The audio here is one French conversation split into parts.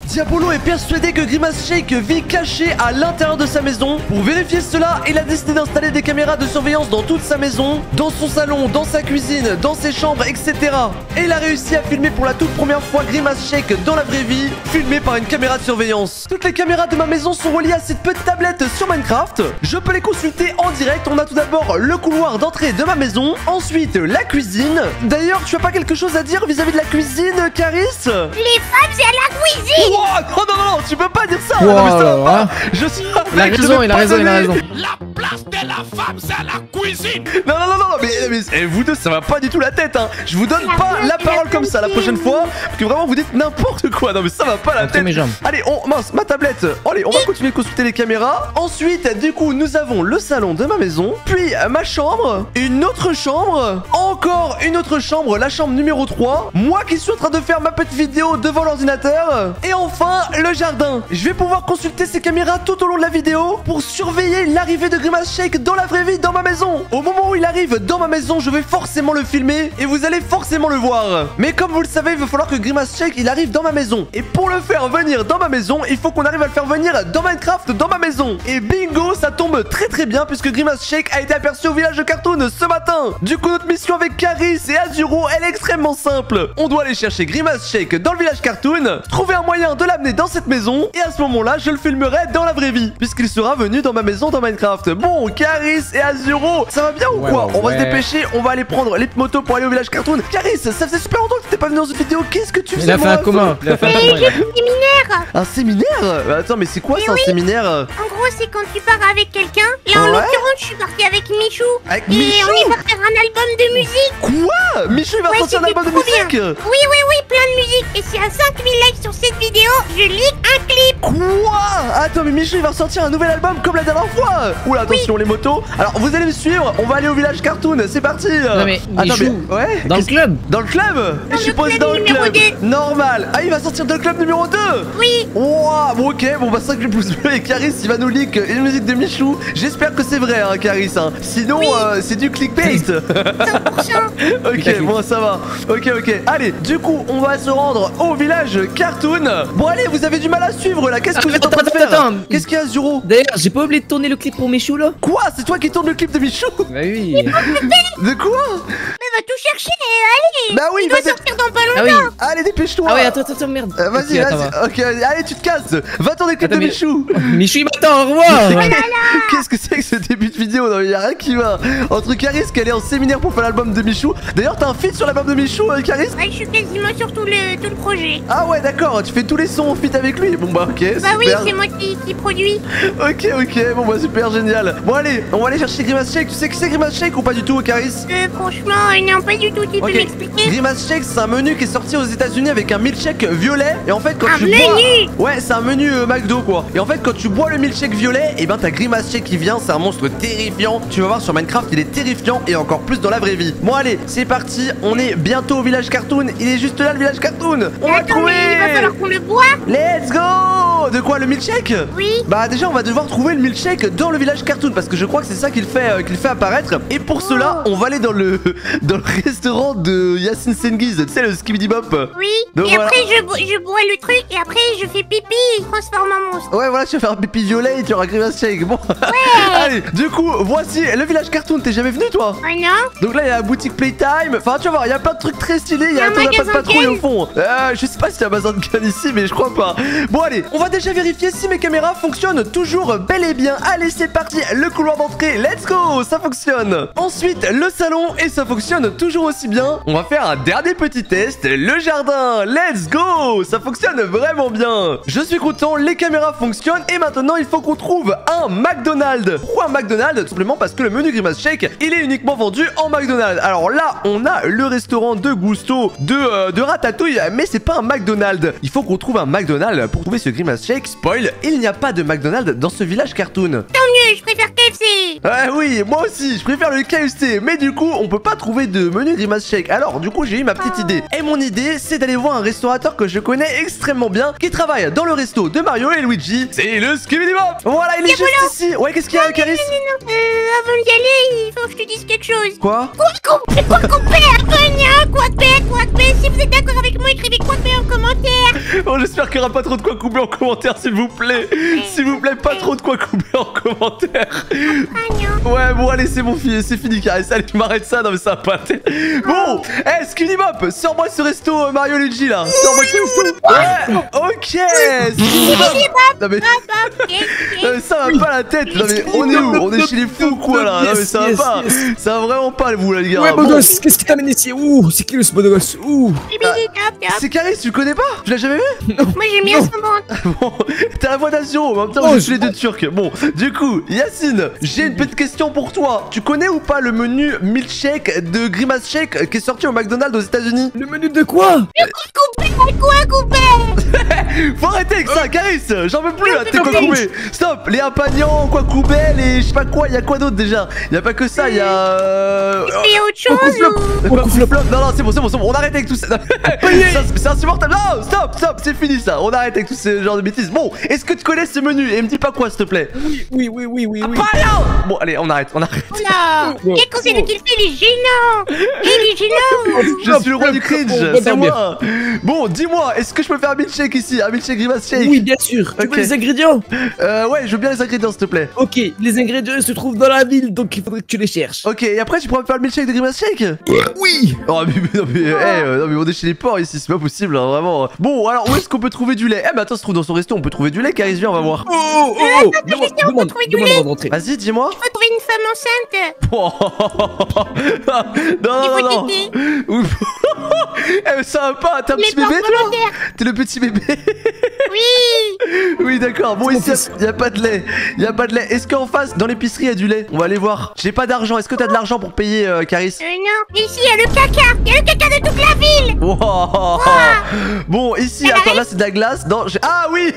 Diabolo est persuadé que Grimace Shake vit caché à l'intérieur de sa maison. Pour vérifier cela, il a décidé d'installer des caméras de surveillance dans toute sa maison, dans son salon, dans sa cuisine, dans ses chambres, etc. Et il a réussi à filmer pour la toute première fois Grimace Shake dans la vraie vie, filmé par une caméra de surveillance. Toutes les caméras de ma maison sont reliées à cette petite tablette sur Minecraft. Je peux les consulter en direct. On a tout d'abord le couloir d'entrée de ma maison, ensuite la cuisine. D'ailleurs, tu as pas quelque chose à dire vis-à-vis de la cuisine, Caris? Les femmes, c'est à la cuisine. Wow, non, tu peux pas dire ça. Wow, Non, mais ça va pas. hein. Je suis un Il a mec, je raison, vais il a pas raison, il a donner- raison. La place de la femme, c'est à la cuisine. Non, mais vous deux, ça va pas du tout la tête, hein. Je vous donne La pas place la de parole la comme ça la prochaine cuisine. fois, parce que vraiment vous dites n'importe quoi. Non, mais ça va pas la Entre tête. mes jambes. Allez, mince, ma tablette. Allez, on va continuer de consulter les caméras. Ensuite, du coup, nous avons le salon de ma maison, puis ma chambre, une autre chambre, encore une autre chambre, la chambre numéro 3. Moi qui suis en train de faire ma petite vidéo devant l'ordinateur. Et enfin, le jardin. Je vais pouvoir consulter ces caméras tout au long de la vidéo pour surveiller l'arrivée de Grimace Shake dans la vraie vie, dans ma maison. Au moment où il arrive dans ma maison, je vais forcément le filmer et vous allez forcément le voir. Mais comme vous le savez, il va falloir que Grimace Shake il arrive dans ma maison. Et pour le faire venir dans ma maison, il faut qu'on arrive à le faire venir dans Minecraft, dans ma maison. Et bingo, ça tombe très bien puisque Grimace Shake a été aperçu au village de Cartoon ce matin. Du coup, notre mission avec Caris et Azuro, elle est extrêmement simple. On doit aller chercher Grimace Shake dans le village Cartoon, trouver un moyen de l'amener dans cette maison, et à ce moment-là, je le filmerai dans la vraie vie, puisqu'il sera venu dans ma maison dans Minecraft. Bon, Caris et Azuro, ça va bien ou Ouais, quoi? On va se ouais. dépêcher, on va aller prendre les motos pour aller au village Cartoon. Caris, ça faisait super longtemps que t'étais pas venu dans une vidéo, qu'est-ce que tu Il faisais, a fait mon un ref? coma. Il a fait un Et coma. j'ai fait des séminaires. Un séminaire? Attends, mais c'est quoi ça, un séminaire? En gros, c'est quand tu pars avec quelqu'un. Et en Ouais. l'occurrence, je suis partie avec Michou. Avec Et Michou? on est parti faire un album de musique. Quoi? Michou, il va Ouais, sortir un c'était album de trop bien. musique? Oui, plein de musique. Et si à 5000 likes sur cette vidéo, je leak un clip. Quoi? Attends, mais Michou il va sortir un nouvel album comme la dernière fois. Oula, attention les motos. Alors vous allez me suivre, on va aller au village Cartoon, c'est parti. Non, mais Attends, Michou, ouais. Dans le club. Dans le club? Et je suis le posé club dans le numéro club. 2. Normal. Ah, il va sortir dans le club numéro 2. Oui. Wow, bon, ok, bon bah 5 pouces bleus et Caris il va nous leak une musique de Michou. J'espère que c'est vrai, hein, Caris. Hein. Sinon, Oui. c'est du clickbait. 100%. Ok, bon, ça va. Ok. Allez, du coup, on va se rendre au village Cartoon. Bon, allez, vous avez du mal à suivre là. Qu'est-ce que vous êtes en train de faire? Attends. Qu'est-ce qu'il y a, Zuro? D'ailleurs, j'ai pas oublié de tourner le clip pour Michou là. Quoi? C'est toi qui tourne le clip de Michou? Bah oui. De quoi? Mais va tout chercher. Allez. Bah oui, Il doit vas-y. sortir dans pas Ah longtemps. oui. Allez, dépêche-toi. Ah ouais, attends, merde. Vas-y, Ok, attends, vas-y. va. Ok, allez, tu te casses. Va tourner le clip de Attends, mais- Michou. Michou, il m'attend, au revoir. Qu'est-ce que c'est que ce début de vidéo? Non, il y a rien qui va. Entre Caris qui allait en séminaire pour faire l'album de Michou. D'ailleurs, t'as un feat sur l'album de Michou, Caris? Ouais, je suis quasiment sur tout le projet. Ah ouais, d'accord. Tu fais tous les sons en feat avec lui. Bon bah ok, Bah oui, super. c'est moi qui produis. Ok, bon bah super génial. Bon allez, on va aller chercher Grimace Shake. Tu sais que c'est Grimace Shake ou pas du tout, Caris? Franchement, non, pas du tout. Tu peux Ok. m'expliquer? Grimace Shake, c'est un menu qui est sorti aux États-Unis avec un milkshake violet. Et en fait, quand Un tu menu? bois, ouais, c'est un menu McDo quoi. Et en fait, quand tu bois le milkshake violet, et ben t'as Grimace Shake qui vient. C'est un monstre terrifiant. Tu vas voir sur Minecraft, il est terrifiant et encore plus dans la vraie vie. Bon allez, c'est parti. On est bientôt au village Cartoon. Il est juste là le village Cartoon. On va Attends, trouver. mais il va falloir qu'on le boit. Let's go. De quoi, le milkshake? Oui. Bah déjà on va devoir trouver le milkshake dans le village Cartoon parce que je crois que c'est ça qu'il fait apparaître. Et pour cela on va aller dans le restaurant de Yacine Sengiz, tu sais le Skibidi Bop. Oui. Donc et voilà. après, je bois le truc. Et après, je fais pipi. Il se transforme en monstre. Ouais voilà, tu vas faire un pipi violet et tu auras Grimace Shake. Bon. Allez, du coup voici le village Cartoon. T'es jamais venu toi? Oh non. Donc là il y a la boutique Playtime. Enfin tu vas voir, il y a plein de trucs très stylés. Il y a un un tour de passe magasin patrouille Ken. au fond. Je sais pas s'il y a un magasin de Ken ici, mais je crois pas. Bon allez, on va déjà vérifier si mes caméras fonctionnent toujours bel et bien. Allez c'est parti, le couloir d'entrée, let's go, ça fonctionne. Ensuite le salon et ça fonctionne toujours aussi bien. On va faire un dernier petit test, le jardin, let's go, ça fonctionne vraiment bien. Je suis content, les caméras fonctionnent et maintenant il faut qu'on trouve un McDonald's. Pourquoi un McDonald's? Tout simplement parce que le menu Grimace Shake, il est uniquement vendu en McDonald's. Alors là, on a le restaurant de Gusto, de Ratatouille, mais c'est pas un McDonald's. Il faut qu'on trouve un McDonald's pour trouver ce Grimace Shake. Spoil, il n'y a pas de McDonald's dans ce village Cartoon. Tant mieux. je préfère KFC. Ouais, oui, moi aussi, je préfère le KFC. Mais du coup, on peut pas trouver de menu Grimace Shake. Alors, du coup, j'ai eu ma petite idée. Et mon idée, c'est d'aller voir un restaurateur que je connais extrêmement bien, qui travaille dans le resto de Mario et Luigi. C'est le Skibidi Bop. Voilà, il est juste ici. Ouais, qu'est-ce qu'il y a, Caris? Avant d'y aller, il faut que je te dise quelque chose. Quoi? C'est quoi qu'on fait? Quoi de paix. Si vous êtes d'accord avec moi, écrivez quoi de paix en commentaire. Bon, j'espère qu'il n'y aura pas trop de quoi couper en commentaire, s'il vous plaît. S'il vous plaît, pas trop de quoi couper en commentaire. Ouais, bon, allez, c'est bon, c'est fini, Caris. Allez, tu m'arrêtes ça. Non, mais ça va pas. Bon, hey, Skibidi Bop, sors-moi ce resto Mario Luigi là. Sors-moi ce resto. Ouais, ok. Skibidi Bop. Non, mais ça va pas la tête. Non, mais on est où? On est chez les fous, quoi, là. Non, mais ça va pas. Ça va vraiment pas, vous, là, les gars. Ouais, beau gosse, qu'est-ce qui t'amène ici? Ouh, c'est qui le ce beau gosse? Ouh. C'est Caris, tu le connais pas? Tu l'as jamais vu? Moi, j'aime bien son ventre. Bon, t'as la voix d'Azio, en même temps, je suis les deux turcs. Bon, du coup, Yacine, j'ai une petite question pour toi. Tu connais ou pas le menu milkshake de Grimace Shake qui est sorti au McDonald's aux États-Unis? Le menu de quoi? Couper. Faut arrêter avec ça, Caris. J'en veux plus là, t'es quoi coupé? Stop, les Apagnans, quoi coupé, les je sais pas quoi, y'a quoi d'autre déjà? Y'a pas que ça, y'a. Il y a autre chose ou... Non, c'est bon, on arrête avec tout ça. C'est insupportable. Non, stop, c'est fini ça. On arrête avec tout ce genre de bêtises. Bon, est-ce que tu connais ce menu? Et me dis pas quoi, s'il te plaît. Oui. Bon, allez, on arrête. Oula. Quel conseil de qu'il fait? Il est gênant. Je suis le roi du cringe, c'est moi. Bon, dis-moi, est-ce que je peux faire un milkshake ici? Un milkshake Grimace Shake? Oui, bien sûr. Tu veux les ingrédients? Ouais, je veux bien les ingrédients, s'il te plaît. Ok, les ingrédients se trouvent dans la ville, donc il faudrait que tu les cherches. Ok, et après, tu pourras me faire le milkshake de Grimace Shake? Oui. Oh, non, mais on est chez les porcs ici, c'est pas possible, hein, vraiment. Bon, alors, où est-ce qu'on peut trouver du lait? Eh, mais attends, se trouve dans son resto, on peut trouver du lait, Caris, viens, on va voir. Demande avant d'entrer. Vas-y, dis-moi. Il faut trouver une femme enceinte. Non. Eh, mais ça va pas, t'es un petit bébé, toi? T'es le petit bébé? Oui, d'accord. Bon, ici, y a pas de lait. Est-ce qu'en face, dans l'épicerie, y a du lait? On va aller voir. J'ai pas d'argent. Est-ce que t'as de l'argent pour payer, Caris? Non. Ici, il y a le caca. Il y a le caca de toute la ville. Wow. Bon, ici, attends, là, c'est de la glace. Non, ah oui.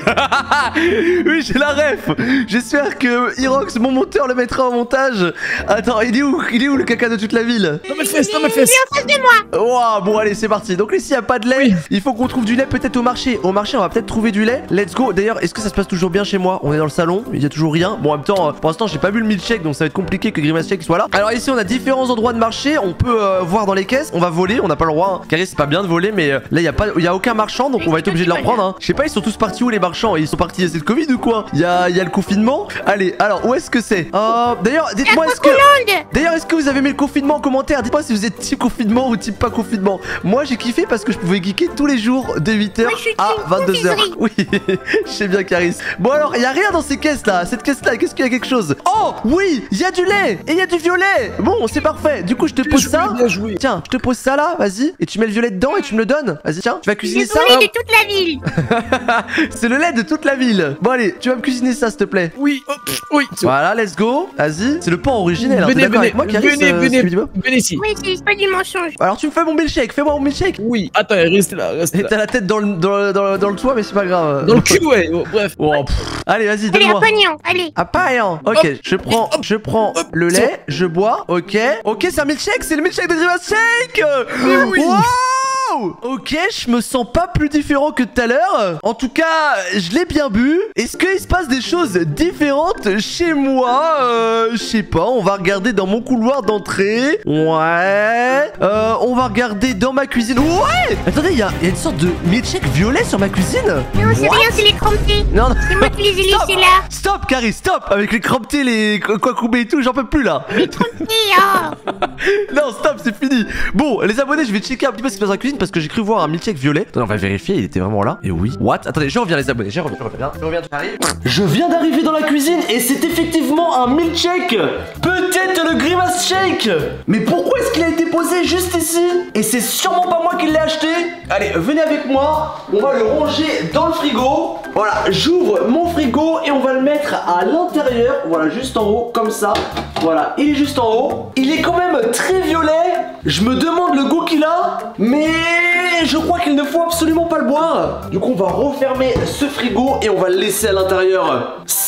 Oui, j'ai la ref. J'espère que Irox, mon monteur, le mettra en montage. Attends, il est où le caca de toute la ville? Non, mais fesse. Il est en face de moi. Wow, bon, allez, c'est parti. Donc ici, y a pas de lait. Oui. Il faut qu'on trouve du lait peut-être au marché. Au marché, on va peut-être trouver du lait. Let's go. D'ailleurs, est-ce que ça se passe toujours bien chez moi? On est dans le salon, il y a toujours rien. Bon, en même temps, pour l'instant, j'ai pas vu le milkshake, donc ça va être compliqué que Grimace Shake soit là. Alors ici, on a différents endroits de marché. On peut voir dans les caisses. On va voler. On n'a pas le droit. Hein. Caris, c'est pas bien de voler, mais là, il y a aucun marchand, donc on va être obligé de leur prendre. Hein. Je sais pas, ils sont tous partis où les marchands? Ils sont partis. C'est le Covid ou quoi? Il y a le confinement. Allez, alors où est-ce que c'est? D'ailleurs, dites-moi, est-ce que vous avez mis le confinement en commentaire? Dites-moi si vous êtes type confinement ou type pas confinement. Moi, j'ai kiffé parce que je pouvais geeker tous les jours de 8h à 22h. Oui, je sais bien, Caris. Bon, alors, il y a rien dans ces caisses là. Cette caisse là, qu'est-ce qu'il y a quelque chose? Oh, oui, il y a du lait et il y a du violet. Bon, c'est parfait. Du coup, je te pose ça. Tiens, je te pose ça là, vas-y. Et tu mets le violet dedans et tu me le donnes. Vas-y, tiens, tu vas cuisiner ça. C'est le lait de toute la ville. C'est le lait de toute la ville. Bon, allez, tu vas me cuisiner ça, s'il te plaît. Oui, oui. Voilà, let's go. Vas-y, c'est le pan originel. Venez, venez ici. Oui, c'est pas du mensonge. Alors, tu me fais mon milkshake. Fais-moi mon milkshake. Oui, attends, reste là. Et t'as la tête dans le toit, mais c'est pas grave. Dans le cul, ouais. Bref. Oh, allez, vas-y, donne-moi. Allez. Ah, pas rien. Ok, je prends le lait, je bois. Ok, c'est un milkshake, c'est le milkshake de Grimace Shake. Oui. Wow. Ok, je me sens pas plus différent que tout à l'heure. En tout cas, je l'ai bien bu. Est-ce qu'il se passe des choses différentes chez moi? Je sais pas, on va regarder dans mon couloir d'entrée. Ouais. On va regarder dans ma cuisine. Ouais. Attendez, il y a une sorte de milkshake violet sur ma cuisine. Non, c'est rien, c'est les crampés. Non. C'est moi qui les ai laissés là. Stop, Caris, stop. Avec les crampés, les quacoubés et tout, j'en peux plus là. Les crampés, oh. Non, stop, c'est fini. Bon, les abonnés, je vais checker un petit peu ce qui se passe dans la cuisine parce que j'ai cru voir un milkshake violet. Attendez, on va vérifier, il était vraiment là. Et oui. What? Attendez, je reviens les abonnés, je reviens, j'arrive. Je viens d'arriver dans la cuisine et c'est effectivement un milkshake. Peut-être le Grimace Shake. Mais pourquoi est-ce qu'il a été posé juste ici? Et c'est sûrement pas moi qui l'ai acheté. Allez, venez avec moi. On va le ranger dans le frigo. Voilà, j'ouvre mon frigo et on va le mettre à l'intérieur. Voilà, juste en haut, comme ça. Voilà, il est juste en haut. Il est quand même très violet. Je me demande le goût qu'il a, mais je crois qu'il ne faut absolument pas le boire. Du coup, on va refermer ce frigo et on va le laisser à l'intérieur.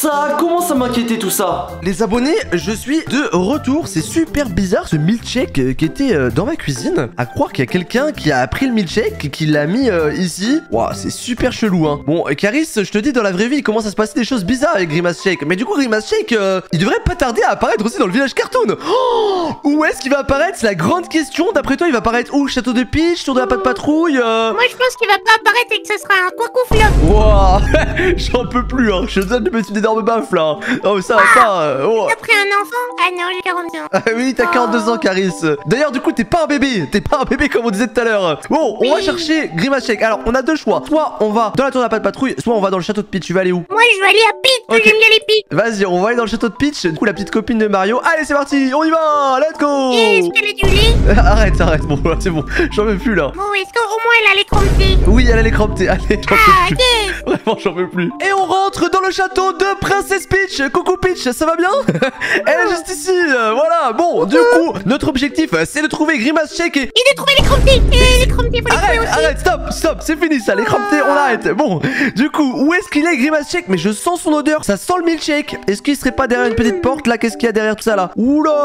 ça commence à m'inquiéter tout ça. Les abonnés, je suis de retour. C'est super bizarre ce milkshake qui était dans ma cuisine. À croire qu'il y a quelqu'un qui a pris le milkshake et qui l'a mis ici. Waouh, c'est super chelou, hein. Bon, Caris, je te dis, dans la vraie vie, il commence à se passer des choses bizarres avec Grimace Shake. Mais du coup, Grimace Shake, il devrait pas tarder à apparaître aussi dans le village cartoon. Oh, où est-ce qu'il va apparaître? C'est la grande question. D'après toi, il va apparaître où? Château de Peach, tour de la patte patrouille Moi, je pense qu'il va pas apparaître et que ça sera un couacouflop. Waouh, j'en peux plus, hein. Je donne de mettre une énorme baffe là. Oh, ça. Oh. T'as pris un enfant? Ah non, j'ai 42 ans. Ah oui, t'as 42 ans, Caris. D'ailleurs, du coup, t'es pas un bébé. T'es pas un bébé comme on disait tout à l'heure. Bon, on va chercher Grimace Shake. Alors, on a deux choix. Soit on va dans la tour de la patte patrouille, soit on va dans le château de Peach. Tu vas aller où? Moi, je vais aller à Peach. Ok. J'aime bien les Peach. Vas-y, on va aller dans le château de Peach. Du coup, la petite copine de Mario. Allez, c'est parti, on y va. Let's go. Est-ce qu'elle a du lait? Arrête. Bon, c'est bon. J'en veux plus là. Bon, est-ce qu'au moins elle a les crampés? Oui, elle a les crampés. Allez, j'en peux Ah, plus. ok. Vraiment, j'en peux plus. Et on rentre dans le château de Princesse Peach. Coucou Peach, ça va bien? Elle est juste ici. Voilà. Bon, du coup, notre objectif, c'est de trouver Grimace Shake et... Et de trouver les crampés. Et les crampés, faut les trouver aussi. Arrête, stop, c'est fini ça, les crampés, on arrête. Bon, du coup, où est-ce qu'il est Grimace Shake? Mais je sens son odeur, ça sent le milkshake. Est-ce qu'il serait pas derrière une petite porte là? Qu'est-ce qu'il y a derrière tout ça là?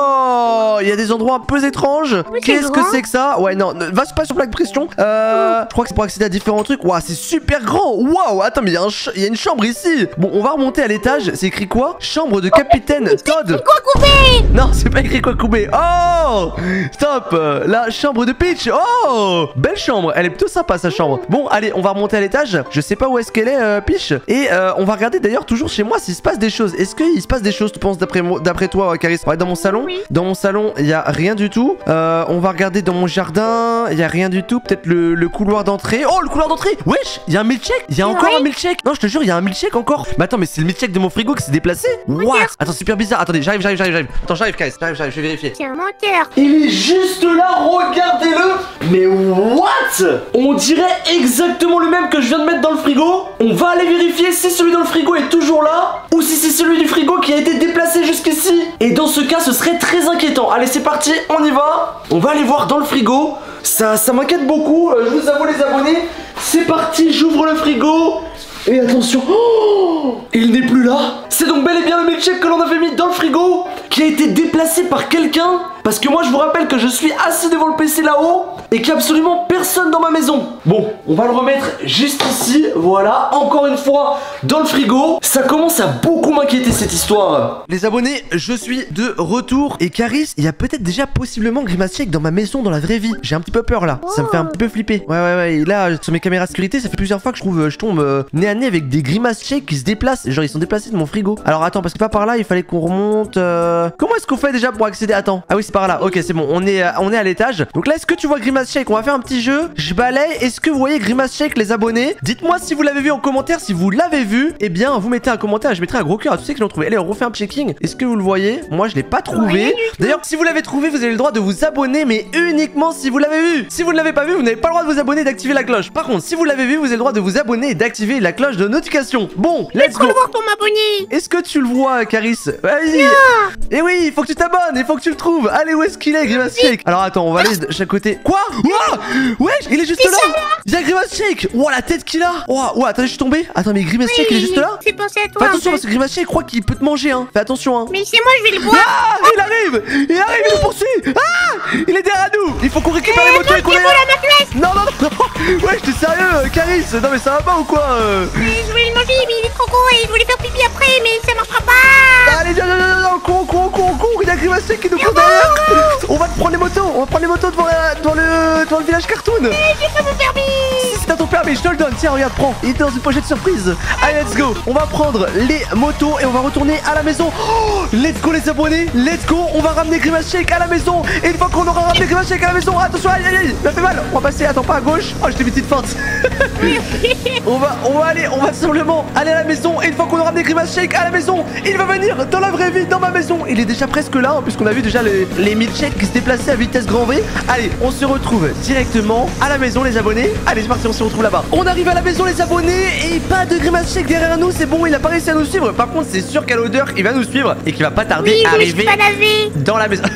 Oula, il y a des endroits un peu étranges. Oui, c'est Qu'est-ce que grand. c'est que ça? Ouais, non, va pas sur plaque pression. Je crois que c'est pour accéder à différents trucs. Waouh, c'est super grand. Waouh, attends, mais il y a une chambre ici. Bon, on va remonter à l'étage. C'est écrit quoi? Chambre de capitaine Todd. Quoi couper? Non, c'est pas écrit quoi couper. Oh, stop. La chambre de Peach. Oh, belle chambre. Elle est plutôt sympa sa chambre. Bon, allez, on va remonter à l'étage. Je sais pas où est-ce qu'elle est, Peach. Et on va regarder d'ailleurs toujours chez moi s'il se passe des choses. Est-ce qu'il se passe des choses, tu penses, d'après toi, Caris? Ouais, dans mon salon. Oui. Dans mon salon, il y a rien du tout. On va regarder dans mon jardin. Il y a rien du tout. Peut-être le couloir d'entrée. Oh, le couloir d'entrée. Wesh, il y a un milkshake. Il y a encore un milkshake. Non, je te jure, il y a un milkshake encore. Mais attends, mais c'est le milkshake de mon frigo qui s'est déplacé. What? Attends, super bizarre. Attendez, j'arrive. Attends, j'arrive, Caris. J'arrive, je vais vérifier. C'est un menteur. Il est juste là, regardez-le. Mais what? On dirait exactement le même que je viens de mettre dans le frigo. On va aller vérifier si celui dans le frigo est toujours là ou si c'est celui du frigo qui a été déplacé jusqu'ici. Et dans ce cas, ce serait très inquiétant. Allez, c'est parti, on y va. On va aller voir dans le frigo. Ça m'inquiète beaucoup, je vous avoue les abonnés. C'est parti, j'ouvre le frigo. Et attention, oh, il n'est plus là. C'est donc bel et bien le milkshake que l'on avait mis dans le frigo qui a été déplacé par quelqu'un. Parce que moi je vous rappelle que je suis assis devant le PC là-haut et qu'il n'y a absolument personne dans ma maison. Bon, on va le remettre juste ici. Voilà, encore une fois dans le frigo. Ça commence à beaucoup m'inquiéter cette histoire. Les abonnés, je suis de retour. Et Caris, il y a peut-être déjà possiblement Grimace Shake dans ma maison dans la vraie vie. J'ai un petit peu peur là, ça me fait un petit peu flipper. Ouais, et là sur mes caméras de sécurité, ça fait plusieurs fois que je tombe nez à nez avec des Grimace Shake qui se déplacent. Genre ils sont déplacés de mon frigo. Alors attends, parce que pas par là, il fallait qu'on remonte. Comment est-ce qu'on fait déjà pour accéder? Attends. Ah oui, c'est par là. Ok, c'est bon, on est à l'étage. Donc là, est-ce que tu vois Grimace Shake? On va faire un petit jeu. Je balaye. Est-ce que vous voyez Grimace Shake, les abonnés? Dites-moi si vous l'avez vu en commentaire. Si vous l'avez vu, eh bien, vous mettez un commentaire. Je mettrai un gros cœur à tous ceux qui l'ont trouvé. Allez, on refait un checking. Est-ce que vous le voyez? Moi, je l'ai pas trouvé. D'ailleurs, si vous l'avez trouvé, vous avez le droit de vous abonner, mais uniquement si vous l'avez vu. Si vous ne l'avez pas vu, vous n'avez pas le droit de vous abonner et d'activer la cloche. Par contre, si vous l'avez vu, vous avez le droit de vous abonner et d'activer la cloche de notification. Bon, let's go. Le voir pour m'abonner. Est-ce que tu le vois, Caris? Vas-y. Et oui, il faut que tu t'abonnes. Il faut que tu le trouves. Allez, où est-ce qu'il est, Grimace Shake? Alors attends, on va aller de chaque côté. Quoi? Wow, wesh, il est juste là. Il y a Grimace Shake. Wow, la tête qu'il a. Wow, attendez, je suis tombé. Attends, mais Grimace Shake, il est juste là. C'est pensé à toi. Fais attention parce que Grimace Shake croit qu'il peut te manger, hein. Fais attention, hein. Mais c'est moi, je vais le voir. Ah, il arrive, il nous poursuit. Ah, il est derrière nous. Il faut qu'on récupère les motos et qu'on les... Non. Ouais, j'étais sérieux, Caris. Non mais ça va pas ou quoi? Je voulais le manger, mais il est trop gros et je voulais faire pipi après, mais ça marchera pas. Allez, non, cours, il y a Grimace Shake qui nous court derrière. On va te prendre les motos, devant le village cartoon. J'ai pas mon permis. Si t'as ton permis, je te le donne. Tiens, regarde, prends. Il est dans une pochette surprise. Allez, let's go. On va prendre les motos et on va retourner à la maison. Oh, let's go, les abonnés. Let's go. On va ramener Grimace Shake à la maison. Et une fois qu'on aura ramené Grimace Shake à la maison, attention, aïe, ça fait mal. On va passer, attends, pas à gauche. Oh, je t'ai mis une petite feinte. on va tout simplement aller à la maison. Et une fois qu'on aura ramené Grimace Shake à la maison, il va venir dans la vraie vie, dans ma maison. Il est déjà presque là, hein, puisqu'on a vu déjà les milkshakes qui se déplaçaient à vitesse grand V. Allez, on se retrouve directement à la maison, les abonnés. Allez, c'est parti, on se retrouve là-bas. pas. On arrive à la maison les abonnés et pas de Grimace Shake derrière nous, c'est bon, il a pas réussi à nous suivre. Par contre c'est sûr qu'à l'odeur il va nous suivre et qu'il va pas tarder Oui, à je me suis arriver pas lavé. dans la maison.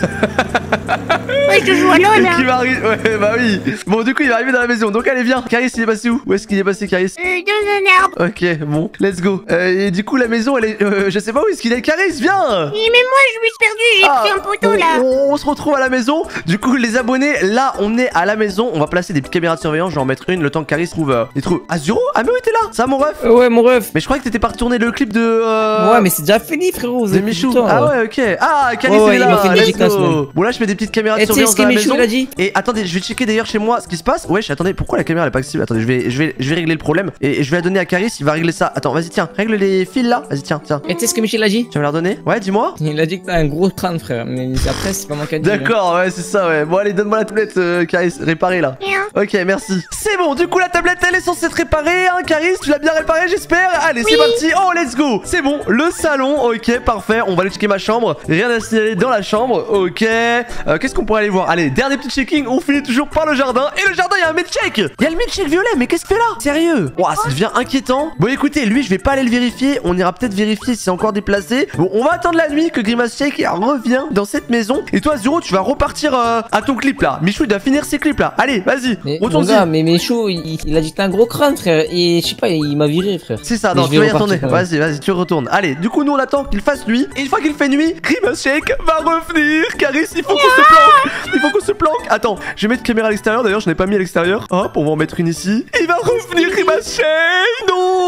Ouais, je joue à LOL, Qui hein. va arriver, ouais bah oui. Bon du coup il va arriver dans la maison, donc allez viens. Caris il est passé où? Où est-ce qu'il est passé Caris? Dans un arbre. Ok bon, let's go. Et du coup la maison elle est, je sais pas où est-ce qu'il est. Caris viens. Oui, mais moi, je me suis perdu, j'ai pris un poteau, là. On se retrouve à la maison. Du coup les abonnés, là on est à la maison. On va placer des petites caméras de surveillance. Je vais en mettre une le temps que Caris trouve. Il trouve Azuro. Ah mais oui t'es là. Ça mon ref. Ouais, mon ref. Mais je croyais que t'étais parti tourner le clip de Ouais, mais c'est déjà fini, frérot. de Michou. Ah ouais ok. Ah Caris Ouais, il est là. il m'a fait une let's dédicace, go. même. Bon là je mets des petites caméras de Et tu sais surveillance ce que dans la Michou maison. l'a dit? Et attendez, je vais checker d'ailleurs chez moi ce qui se passe. Wesh, attendez, pourquoi la caméra elle est pas accessible? Attendez, je vais régler le problème et je vais la donner à Caris, il va régler ça. Attends, vas-y, tiens, règle les fils là. Vas-y, tiens. Et tu sais ce que Michel a dit? Tu vas me la redonner? Ouais, dis-moi. Il a dit que t'as un gros crâne, frère. Mais après, c'est pas mon cas de dire. D'accord, ouais, c'est ça, ouais. Bon, allez, donne-moi la tablette, Caris, réparée là. Bien. Ok, merci. C'est bon, du coup, la tablette elle est censée être réparée, hein, Caris, tu l'as bien réparée, j'espère. Allez, c'est parti. Oh, let's go. C'est bon, le salon, ok, parfait. On va aller checker ma chambre. Rien à signaler dans la chambre, ok. Qu'est-ce qu'on pourrait aller voir? Allez, dernier petit checking, on finit toujours par le jardin. Et le jardin, il y a un milkshake. Il y a le milkshake violet, mais qu'est-ce qu'il fait là? Sérieux? Ouah, ça devient inquiétant. Bon, écoutez, lui, je vais pas aller le vérifier. On ira peut-être vérifier si c'est encore déplacé. Bon, on va attendre la nuit que Grimace Shake revient dans cette maison. Et toi, Zuro, tu vas repartir à ton clip là. Michou, il doit finir ses clips là. Allez, vas-y, Mais mon retourne-y. gars, mais Michou, il a dit que t'as un gros crâne, frère. Et je sais pas, il m'a viré, frère. C'est ça, Mais non, je tu vais vas y retourner. repartir, Vas-y, tu retournes. Allez, du coup, nous, on attend qu'il fasse nuit. Et une fois qu'il fait nuit, Grimace Shake va revenir. Caris, il faut qu'on se planque. Il faut qu'on se planque. Attends, je vais mettre caméra à l'extérieur. D'ailleurs, je n'ai pas mis à l'extérieur. Hop, on va en mettre une ici. Il va revenir, Grimace Shake.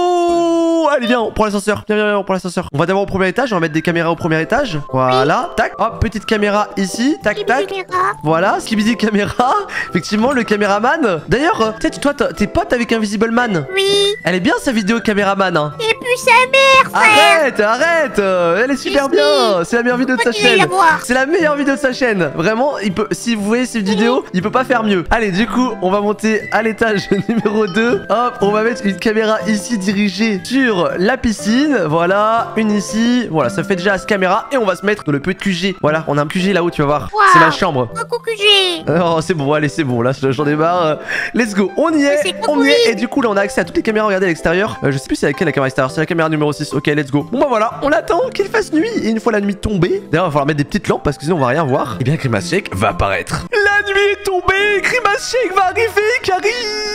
Non. Allez, viens, on prend l'ascenseur. Viens, on prend l'ascenseur. On va d'abord au premier étage. On va mettre des caméras au premier étage. Voilà, tac. Hop, petite caméra ici. Tac, tac. Voilà, Skibidi caméra. Effectivement, le caméraman. D'ailleurs, peut-être toi, t'es pote avec Invisible Man. Oui. Elle est bien sa vidéo caméraman, hein. Et puis sa mère, frère. Arrête. Elle est super Si, si. bien. C'est la meilleure vidéo de sa Faut qu'il aille chaîne. la voir. C'est la meilleure vidéo de sa chaîne. Vraiment, il peut. Si vous voyez cette vidéo, il peut pas faire mieux. Allez, du coup, on va monter à l'étage numéro 2. Hop, on va mettre une caméra ici dirigée sur la piscine. Voilà, une ici. Voilà, ça fait déjà la caméra. Et on va se mettre dans le petit QG. Voilà, on a un QG là-haut, tu vas voir. Wow. C'est ma chambre. Coucou QG. Oh, c'est bon, allez, c'est bon. Là, j'en ai marre. Let's go. On y est. C'est On y est. cool. Et du coup, là, on a accès à toutes les caméras. Regardez à l'extérieur. Je sais plus c'est laquelle la caméra extérieure. C'est la caméra numéro 6. Ok, let's go. Bon, bah voilà. On attend qu'il fasse nuit. Et une fois la nuit tombée, d'ailleurs, il va falloir mettre des petites lampes parce que sinon, on va rien voir. Et bien, Grimace Shake va apparaître. La nuit est tombée. Grimace Shake va arriver. Caris.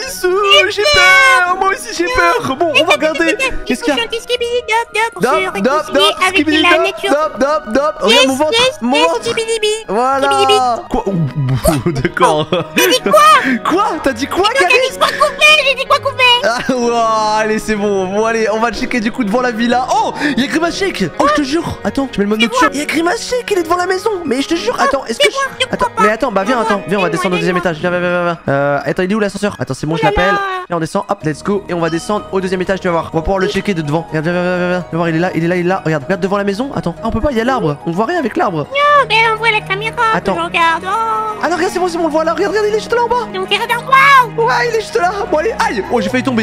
J'ai peur. Moi aussi, j'ai peur. Bon, on va regarder. Qu'est-ce qu'il y a? Chanter Skibidi Dop Dop pour se Dop, réconcilier avec skibidi, la dop, nature. dop. Regarde mon ventre. Mon ventre. Skibidi. Voilà. Quoi? D'accord. T'as dit quoi? Quoi? T'as dit quoi, T'as Caris? dit quoi couper? J'ai dit quoi couper? Ah, ouah, allez, c'est bon. Bon, allez, on va checker du coup devant la villa. Oh, il y a Grimace Shake. Oh, je te jure. Attends, je mets le mode nocturne. Il y a Grimace Shake, il est devant la maison. Mais je te jure. Attends, est-ce que je... Attends, mais attends, bah viens, viens, on va descendre au deuxième étage. Viens. Attends, il est où l'ascenseur? Attends, c'est bon, je l'appelle. Et on descend. Hop, let's go. Et on va descendre au deuxième étage, tu vas voir. On va pouvoir le checker de devant. Viens. Viens voir, il est là. Regarde devant la maison. Attends, ah, on peut pas, il y a l'arbre. On voit rien avec l'arbre. Non, mais on voit la caméra. Attends. Je regarde. Oh. Ah non, regarde, c'est bon, on le voit là. Regarde, il est juste là en bas. Donc regarde quoi? Ouais, il est juste là. Bon, allez, aïe. Oh, j'ai failli tomber.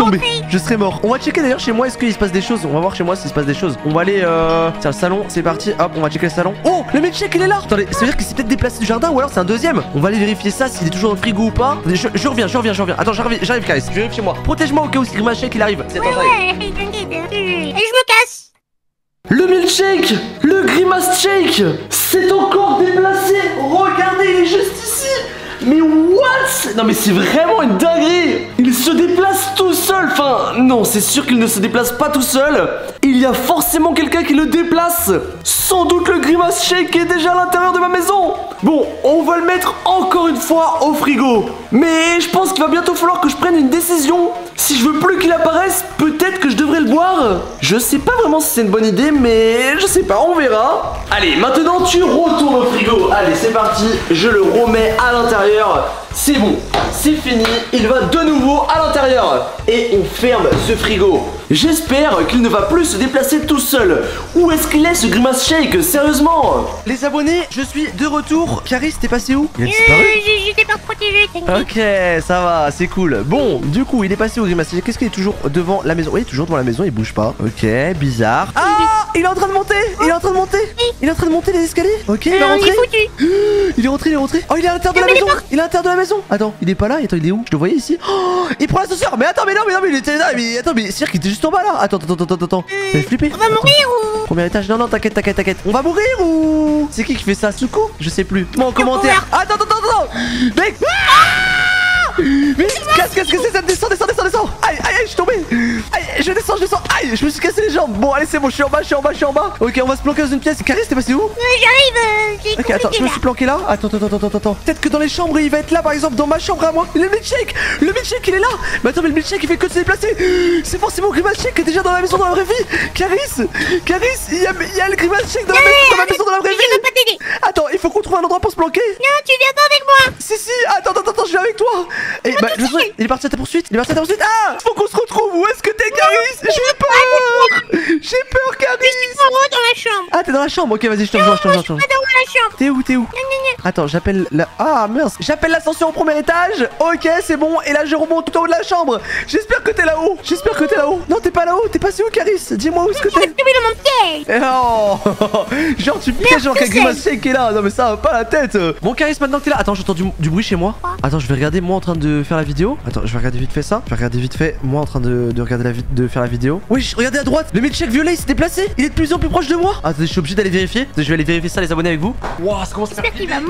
Je serais mort. On va checker d'ailleurs chez moi, est-ce qu'il se passe des choses? On va voir chez moi s'il se passe des choses. On va aller, tiens, le salon, c'est parti. Hop, on va checker le salon. Oh, le milkshake, il est là. Attendez, ça veut dire qu'il s'est peut-être déplacé du jardin ou alors c'est un deuxième. On va aller vérifier ça, s'il est toujours dans le frigo ou pas. Attendez, je reviens. Attends, j'arrive, Caris. Je vérifie chez moi. Protège-moi au cas où si Grimace Shake il arrive. C'est Ouais, t'inquiète. Et je me casse. Le milkshake, le Grimace Shake, c'est encore déplacé. Regardez, il est juste ici. Mais what? Non mais c'est vraiment une dinguerie. Il se déplace tout seul. Enfin, non, c'est sûr qu'il ne se déplace pas tout seul. Il y a forcément quelqu'un qui le déplace. Sans doute le Grimace Shake qui est déjà à l'intérieur de ma maison. Bon, on va le mettre encore une fois au frigo. Mais je pense qu'il va bientôt falloir que je prenne une décision. Si je veux plus qu'il apparaisse, peut-être que je devrais le boire. Je sais pas vraiment si c'est une bonne idée, mais je sais pas, on verra. Allez, maintenant tu retournes au frigo. Allez, c'est parti, je le remets à l'intérieur. C'est bon, c'est fini, il va de nouveau à l'intérieur. Et on ferme ce frigo. J'espère qu'il ne va plus se déplacer tout seul. Où est-ce qu'il est ce Grimace Shake? Sérieusement? Les abonnés, je suis de retour. Caris, t'es passé où? Il a disparu. J'étais pas protégé, t'inquiète. Ok, ça va, c'est cool. Bon, du coup, il est passé au Grimace Shake. Qu'est-ce qu'il est toujours devant la maison? Oui, il est toujours devant la maison, il bouge pas. Ok, bizarre. Ah, il est en train de monter. Il est en train de monter. Il est en train de monter les escaliers. Ok, il est Il rentré. est foutu. Il est rentré, il est rentré. Oh, il est à l'intérieur de la maison. Il est à l'intérieur de la maison. Attends, il est pas là. Attends, il est où? Je le voyais ici. Oh, il prend l'ascenseur. Mais attends, mais non, mais il était là. Mais attends, mais c'est-à-dire qu'il était juste en bas là. Attends. Ça fait flipper. On va mourir ou... Premier étage. Non, t'inquiète. On va mourir ou... C'est qui fait ça? Suko? Je sais plus. Moi en commentaire. Attends. Mec. Mais qu'est-ce que c'est ça? Descends. Aïe, je suis tombé. Aïe, je descends. Aïe, je me suis cassé les jambes. Bon, allez, c'est bon, je suis en bas. Ok, on va se planquer dans une pièce. Caris, t'es passé où? J'arrive, Ok, attends, je me suis planqué là. Attends. Peut-être que dans les chambres, il va être là, par exemple, dans ma chambre à moi. Le milkshake, il est là. Mais attends, mais le milkshake, il fait que de se déplacer. C'est forcément Grimace Shake qui est déjà dans la maison dans la vraie vie. Caris, il y a le Grimace Shake dans la maison dans la vraie vie. Je veux pas t'aider. Attends, il faut qu'on trouve un endroit pour se planquer. Non, tu viens pas avec moi. Si, attends, je viens avec toi. Et bah, de toute façon, il est parti à ta poursuite. Ah, faut qu'on se retrouve. Où est-ce que t'es, Caris? J'ai peur, Caris. Je suis en haut dans la chambre. Ah, t'es dans la chambre. Ok, vas-y, je te rejoins. Pas dans la chambre. T'es où? Attends, j'appelle la... Ah, mince. J'appelle l'ascension au premier étage. Ok, c'est bon. Et là, je remonte tout en haut de la chambre. J'espère que t'es là-haut. Non, t'es pas là-haut. T'es passé où, Caris? Dis-moi où est-ce que t'es. Je suis tombé dans mon piège. Oh. Genre, tu me pièges genre qu'un Grimace Shake est là. Non, mais ça va pas la tête. Bon, Caris, maintenant que t'es là. Attends, j'entends du bruit chez moi. Attends, je vais regarder moi en train de faire la vidéo. Attends, je vais regarder vite fait ça. Moi en train de regarder de faire la vidéo. Oui, regardez à droite. Le milkshake violet, il s'est déplacé. Il est de plus en plus proche de moi. Attendez, je suis obligé d'aller vérifier. Je vais aller vérifier ça, les abonnés, avec vous. Waouh, ça commence à faire. J'espère qu'il va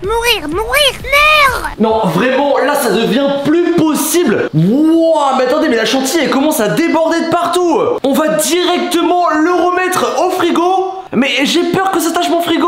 mourir. Non, vraiment, là, ça devient plus possible. Wouah, mais attendez, mais la chantilly, elle commence à déborder de partout. On va directement le remettre au frigo. Mais j'ai peur que ça tâche mon frigo.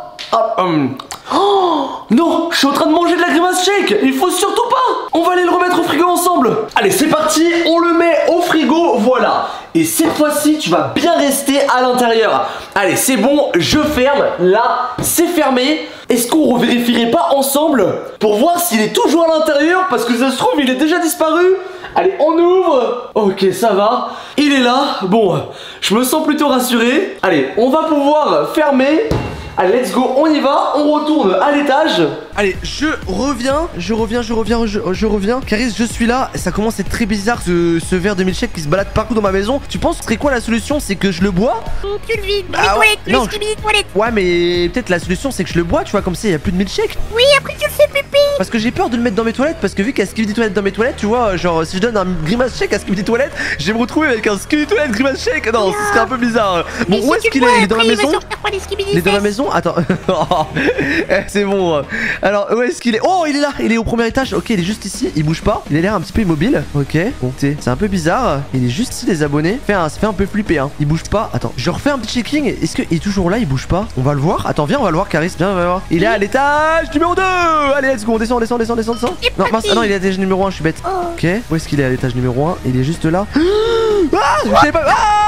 Oh non, je suis en train de manger de la Grimace Shake. Il faut surtout pas. On va aller le remettre au frigo ensemble. Allez, c'est parti, on le met au frigo, voilà. Et cette fois-ci, tu vas bien rester à l'intérieur. Allez, c'est bon, je ferme. Là, c'est fermé. Est-ce qu'on revérifierait pas ensemble pour voir s'il est toujours à l'intérieur? Parce que ça se trouve, il est déjà disparu. Allez, on ouvre. Ok, ça va. Il est là. Bon, je me sens plutôt rassuré. Allez, on va pouvoir fermer. Allez, let's go, on y va, on retourne à l'étage. Allez, je reviens. Caris, je suis là. Ça commence à être très bizarre ce verre de milkshake qui se balade partout dans ma maison. Tu penses que ce serait quoi la solution? C'est que je le bois? Tu le vides. Les Ah ouais, toilettes, non, le skibidi toilette. Ouais, mais peut-être la solution c'est que je le bois, tu vois, comme ça il y a plus de milkshake. Oui, après tu le fais pipi. Parce que j'ai peur de le mettre dans mes toilettes. Parce que vu qu'il y a Skibidi Toilette dans mes toilettes, tu vois, genre si je donne un Grimace Shake à Skibidi Toilette, je vais me retrouver avec un Skibidi Toilette Grimace Shake. Non, ce serait un peu bizarre. Bon, où est-ce qu'il est? Il est dans la maison? Il est dans la maison? Attends. C'est bon. Alors, où est-ce qu'il est? Oh, il est là. Il est au premier étage. Ok, il est juste ici. Il bouge pas. Il a l'air un petit peu immobile. Ok. Bon, c'est un peu bizarre. Il est juste ici, les abonnés. Ça fait un peu flipper, hein. Il bouge pas. Attends, je refais un petit checking. Est-ce qu'il est toujours là? Il bouge pas. On va le voir. Attends, viens, on va le voir, Caris. Viens, on va le voir. Il est à l'étage numéro 2. Allez, let's go. On descend. Non, mince. Ah non, il est à l'étage numéro 1. Je suis bête. Ok. Où est-ce qu'il est à l'étage numéro 1? Il est juste là. Ah, je savais pas.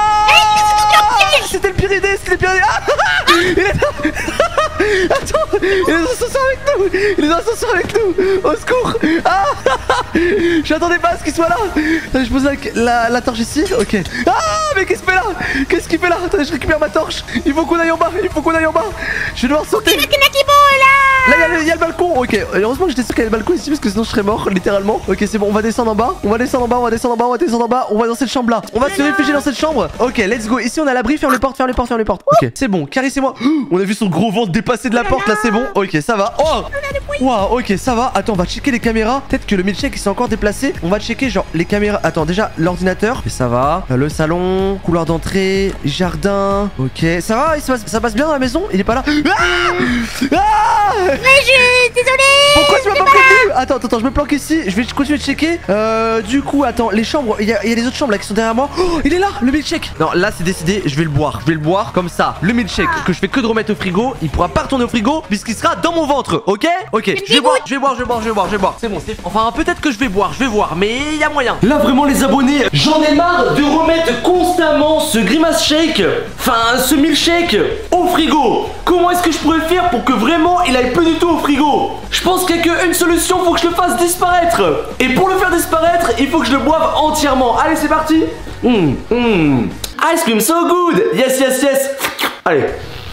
Ah, c'était le pire idée. Ah, il est là. Attends, il est dans l'ascenseur avec nous. Au secours. Ah, j'attendais pas à ce qu'il soit là. Attendez, je pose la torche ici. Ok. Ah, mais qu'est-ce qu'il fait là? Attendez, je récupère ma torche. Il faut qu'on aille en bas. Je vais devoir sauter. Là, il y a le balcon. Ok, heureusement que j'étais sûr qu'il y avait le balcon ici parce que sinon je serais mort, littéralement. Ok, c'est bon, on va descendre en bas. On va dans cette chambre là. On va se réfugier dans cette chambre. Ok, let's go. Ici, on a l'abri. Ferme les portes. Ok, c'est bon. Carré, c'est moi. On a vu son gros ventre dépasser de la porte là, c'est bon. Ok, ça va. Oh, wow, ok, ça va. Attends, on va checker les caméras. Peut-être que le milkshake il s'est encore déplacé. On va checker genre les caméras. Attends, déjà l'ordinateur. Et ça va. Le salon, couloir d'entrée, jardin. Ok, ça va. Ça passe bien dans la maison. Il est pas là. Désolé. Pourquoi tu m'as pas prévenu? Attends, je me planque ici. Je vais continuer de checker. Du coup, attends, les chambres. Il y a les autres chambres là qui sont derrière moi. Oh, il est là, le milkshake. Non, là c'est décidé. Je vais le boire. Comme ça. Le milkshake que je fais que de remettre au frigo, il pourra pas retourner au frigo puisqu'il sera dans mon ventre. Ok. Je vais boire. C'est bon. Enfin, peut-être que je vais boire. Mais il y a moyen. Là vraiment les abonnés, j'en ai marre de remettre constamment ce Grimace Shake, enfin ce milkshake au frigo. Comment est-ce que je pourrais faire pour que vraiment il aille plus du tout au frigo? Je pense qu'il n'y a qu'une solution, faut que je le fasse disparaître. Et pour le faire disparaître, il faut que je le boive entièrement. Allez, c'est parti. Ice cream so good. Yes, yes, yes. Allez.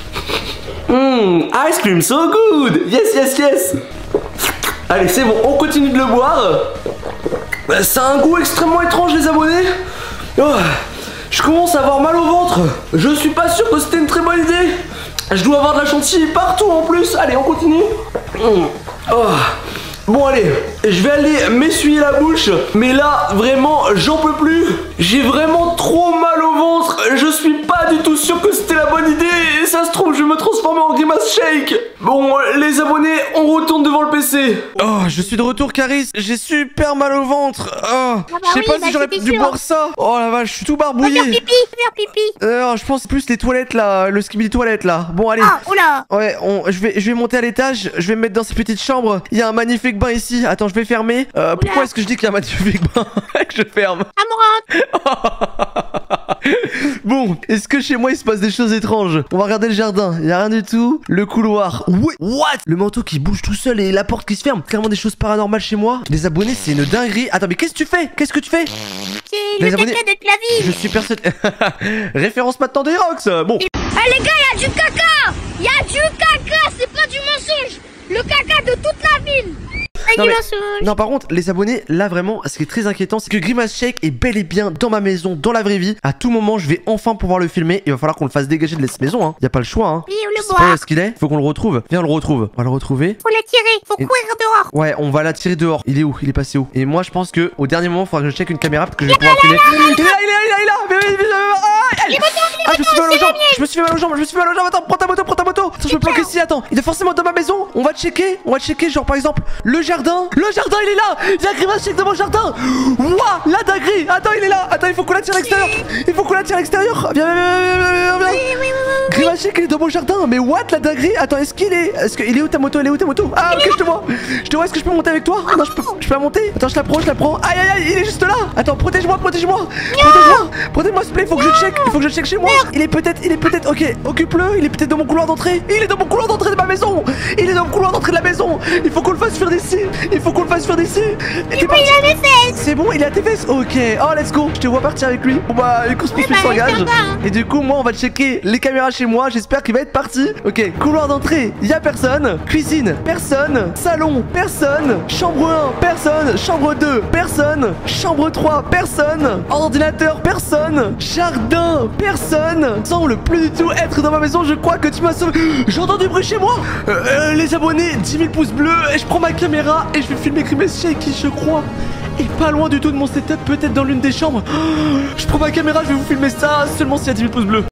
Ice cream so good. Yes, yes, yes. Allez, c'est bon, on continue de le boire. Ça a un goût extrêmement étrange, les abonnés. Oh, je commence à avoir mal au ventre. Je suis pas sûr que c'était une très bonne idée. Je dois avoir de la chantilly partout en plus. Allez, on continue. Oh. Bon allez, je vais aller m'essuyer la bouche. Mais là, vraiment, j'en peux plus. J'ai vraiment trop mal au ventre. Je suis pas du tout sûr que c'était la bonne idée. Et ça se trouve, je vais me transformer en grimace shake. Bon, les abonnés, on retourne devant le PC. Oh, je suis de retour, Caris. J'ai super mal au ventre. Oh, je sais oui, pas bah, si j'aurais c'était dû sûr. boire ça. Oh la vache, je suis tout Va barbouillé. faire pipi, faire pipi. Je pense plus les toilettes là, le skibidi toilette là. Bon allez. Ah, oula. Ouais, je vais monter à l'étage, je vais me mettre dans cette petite chambre. Il y a un magnifique bain ici. Attends, je vais fermer. Pourquoi est-ce que je dis qu'il y a un magnifique bain que je ferme? Bon, est-ce que chez moi il se passe des choses étranges? On va regarder le jardin, il y a rien du tout. Le couloir, ouais, what? Le manteau qui bouge tout seul et la porte qui se ferme. Clairement des choses paranormales chez moi. Les abonnés, c'est une dinguerie. Attends, mais qu'est-ce que tu fais? Qu'est-ce que tu fais? C'est Les le abonnés- caca de Claville. Je suis persuadé. Référence maintenant de Herox. Bon, Ah les gars, il y a du caca. Il y a du caca, c'est pas du mensonge. Le caca de toute la ville. C'est Non, du mais- mensonge. non, par contre, les abonnés, là vraiment, ce qui est très inquiétant, c'est que Grimace Shake est bel et bien dans ma maison, dans la vraie vie. À tout moment, je vais enfin pouvoir le filmer. Il va falloir qu'on le fasse dégager de cette maison, hein. Y a pas le choix, hein. Oui, on Je le sais pas où voit. est-ce qu'il est. Faut qu'on le retrouve. Viens, on le retrouve. On va le retrouver. Faut l'attirer, faut Et- courir dehors. Ouais, on va l'attirer dehors. Il est où? Il est passé où? Et moi, je pense que au dernier moment, il faudra que je check une caméra parce que je vais pouvoir filmer. Il est là, il est là, il est là, il est là. Je me suis fait mal aux jambes. Je me suis fait mal aux jambes. Je me suis fait mal aux jambes. Attends, prends ta moto, prends ta moto. Attends, je me planque ici. Attends, il est forcément dans ma maison. On va checker. Genre par exemple le jardin. Le jardin, il est là. Il y a Grimace Shake dans mon jardin. Ouah, la dinguerie. Attends, il est là. Attends, il faut qu'on l'attire à l'extérieur. Il faut qu'on l'attire à l'extérieur. Viens, viens. Grimace Shake, il est dans mon jardin. Mais what, la dinguerie? Attends, est-ce qu'il est où ta moto? Elle est où ta moto? Ah, ok, je te vois. Je te vois. Est-ce que je peux monter avec toi? Non, je peux la monter. Attends, je la prends. Aïe, aïe, aïe, il est juste là. Attends, protège-moi. Protège-moi, s'il te plaît. Il faut que je check chez moi. Il est peut-être. Ok, occupe-le. Il est peut-être dans mon couloir d'entrée. Il est dans mon couloir d'entrée de ma maison. Il est dans mon couloir d'entrée de la maison. Il faut qu'on le fasse fuir d'ici. Et t'es parti. C'est bon, il est à tes fesses. Ok. Oh, let's go. Je te vois partir avec lui. Bon bah, une course poursuite s'engage. sympa, hein. Et du coup, moi, on va checker les caméras chez moi. J'espère qu'il va être parti. Ok, couloir d'entrée, il y a personne. Cuisine, personne. Salon, personne. Chambre 1, personne. Chambre 2, personne. Chambre 3, personne. Ordinateur, personne. Jardin, personne. Semble plus du tout être dans ma maison. Je crois que tu m'as sauvé. J'entends du bruit chez moi. Les abonnés, 10 000 pouces bleus. Et je prends ma caméra et je vais filmer Grimace Shake qui, je crois, est pas loin du tout de mon setup. Peut-être dans l'une des chambres. Je prends ma caméra, je vais vous filmer ça seulement s'il y a 10 000 pouces bleus.